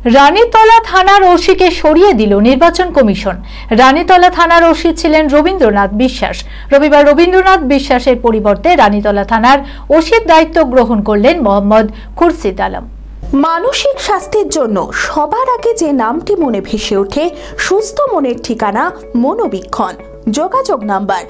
রানীতলা থানার ওসিকে সরিয়ে দিল নির্বাচন কমিশন। রানীতলা থানার ওসি ছিলেন রবীন্দ্রনাথ বিশ্বাস। রবিবার রবীন্দ্রনাথ বিশ্বাসের পরিবর্তে রানীতলা থানার ওসির দায়িত্ব গ্রহণ করলেন মোহাম্মদ খুরশিদ আলম। মানসিক স্বাস্থ্যের জন্য সবার আগে যে নামটি মনে ভেসে ওঠে, সুস্থ মনের ঠিকানা মনোবীক্ষণ। যোগাযোগ নাম্বার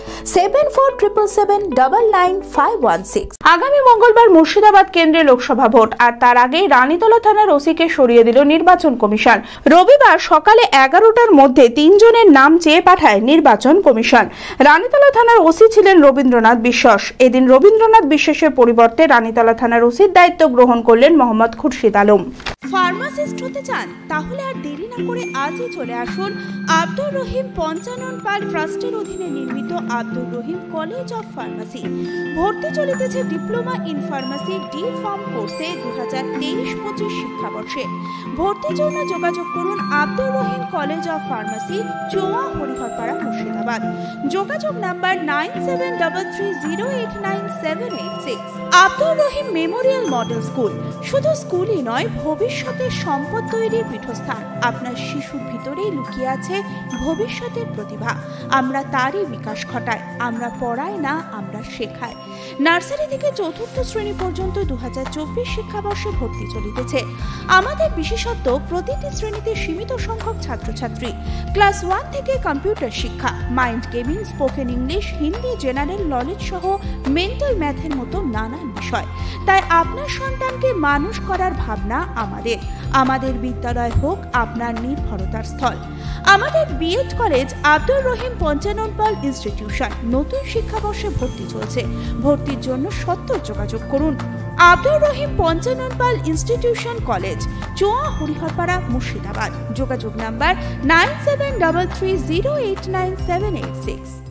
7477799516। আগামী মঙ্গলবার মুর্শিদাবাদ কেন্দ্রে লোকসভা ভোট, আর তার আগে রানীতলা থানার ওসিকে সরিয়ে দিল নির্বাচন কমিশন। রবিবার সকালে 11টার মধ্যে 3 জনের নাম চেয়ে পাঠায় নির্বাচন কমিশন। রানীতলা থানার ওসি ছিলেন রবীন্দ্রনাথ বিশ্বাস। এদিন রবীন্দ্রনাথ বিশ্বাসের পরিবর্তে রানীতলা থানার ওসির দায়িত্ব গ্রহণ করলেন মোহাম্মদ খুরশিদ আলম। ফার্মাসিস্ট হতে চান? তাহলে আর দেরি না করে আজই চলে আসুন আব্দুর রহিম পঞ্চানন পাল ট্রাস্টের অধীনে নির্মিত Abdur Rahim college of pharmacy. ভর্তি চলিতেছে diploma in pharmacy D pharm কোর্সে 2023-25 শিক্ষাবর্ষে। ভর্তির জন্য যোগাযোগ করুন Abdur Rahim college of pharmacy, Choa, Hariharpara, Murshidabad. যোগাযোগ number 9733089786। Abdur Rahim memorial model school শুধু স্কুলই নয়, ভবিষ্যতের সম্পদ তৈরির পীঠস্থান। আপনার শিশুর ভিতরেই লুকিয়ে আছে ভবিষ্যতের প্রতিভা। আমরা তারই বিকাশ ঘটাই। আমরা পড়াই না, আমরা শেখাই। নার্সারি থেকে 4র্থ শ্রেণী পর্যন্ত 2024 শিক্ষাবর্ষে ভর্তি চলিতেছে। আমাদের বিশেষত্ব, প্রতিটি শ্রেণীতে সীমিত সংখ্যক ছাত্রছাত্রী। ক্লাস 1 থেকে কম্পিউটার শিক্ষা, mind gaming, spoken English, Hindi, general knowledge সহ মেন্টাল ম্যাথের মতো নানান বিষয়। তাই আপনার সন্তানকে মানুষ করার ভাবনা আমাদের বিদ্যালয় হোক আপনার নির্ভরতার স্থল। আমাদের B Ed college Abdur Rahim Panchanan Pal institution নতুন শিক্ষাবর্ষে ভর্তি চলছে। ভর্তির জন্য সত্বর যোগাযোগ করুন আব্দুর রহিম পঞ্চানন পাল ইনস্টিটিউশন কলেজ, চোয়া, হরিহরপাড়া, মুর্শিদাবাদ। যোগাযোগ নাম্বার 9733089786।